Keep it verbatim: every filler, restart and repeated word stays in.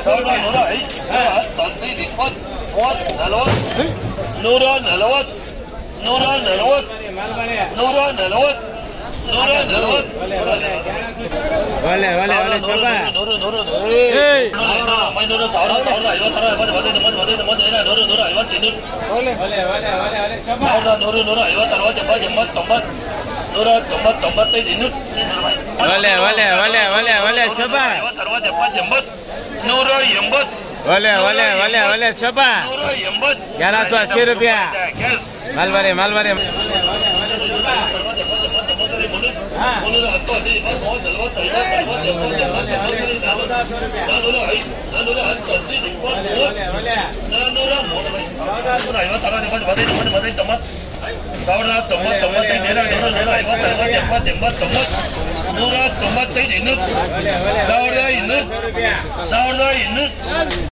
ಸಾವಿರದ ನೂರ ಐದು ಹದಿನೈದು ಇಪ್ಪತ್ತು ಮೂವತ್ತು ನಲವತ್ತು ನೂರ ನಲವತ್ತು ನೂರ ನಲವತ್ತು ನೂರ ನಲವತ್ತು ನೂರ ನಲವತ್ತು ಒಳ್ಳೆ ಒಳ್ಳೆ ಒಳ್ಳೆ ಚೊಬ್ಬ ನೂರು ನೂರು ಒಂಬೈನೂರು ಸಾವಿರ ಸಾವಿರದ ಐವತ್ತಾರು ಐವತ್ತು ಹದಿನೈದು ಹದಿನೈದು ಹದಿನೈದು ನೂರು ನೂರ ಐವತ್ತು ಇನ್ನೂರು ಸಾವಿರದ ನೂರು ನೂರ ಐವತ್ತು ಅರವತ್ತು ಎಪ್ಪತ್ತು ಎಂಬತ್ತು ತೊಂಬತ್ತು ನೂರ ತೊಂಬತ್ತು ತೊಂಬತ್ತೈದು ಇನ್ನೂರು ಒಳ್ಳೆ ಒಳ್ಳೆ ಒಳ್ಳೆ ಒಳ್ಳೆ ಒಳ್ಳೆ ಚೊಬ್ಬ ಐವತ್ತು ಅರವತ್ತು ಎಪ್ಪತ್ತು ಎಂಬತ್ತು ನೂರ ಎಂಬತ್ತು ಒಳ್ಳೆ ಒಳ್ಳೆ ಒಳ್ಳೆ ಒಳ್ಳೆ ಚೊಬ್ಬ ನೂರ ಎಂಬತ್ತು ಗ್ಯಾರ ಸौ अस्सी रुपया ಮಲ್ಬರಿ ಮಲ್ಬರಿ ಮುನ್ನೂರ ಹತ್ತು ಹದಿನೈದು ಇಪ್ಪತ್ತು ಮೂವತ್ತು ನಲವತ್ತು ಐವತ್ತು ಅರವತ್ತು ಎಪ್ಪತ್ತು ಎಂಬತ್ತು ನಾನ್ನೂರ ಐದು ನಾನ್ನೂರ ಹತ್ತು ಹದಿನೈದು ಇಪ್ಪತ್ತು ಮೂವತ್ತು ನಾನ್ನೂರ ಮೂವತ್ತು ಐವತ್ತು ಅರವತ್ತು ಎಪ್ಪತ್ತು ಹದಿನೈದು ಹದಿನೈದು ಹದಿನೈದು ತೊಂಬತ್ತು ಸಾವಿರದ ತೊಂಬತ್ತು ತೊಂಬತ್ತೈದು ನೂರ ನೂರ ನೂರ ಐವತ್ತು ಅರವತ್ತು ಎಪ್ಪತ್ತು ಎಂಬತ್ತು ತೊಂಬತ್ತು ನೂರ ತೊಂಬತ್ತೈದು ಇನ್ನೂರು ಸಾವಿರದ ಇನ್ನೂರು ಸಾವಿರದ ಇನ್ನೂರು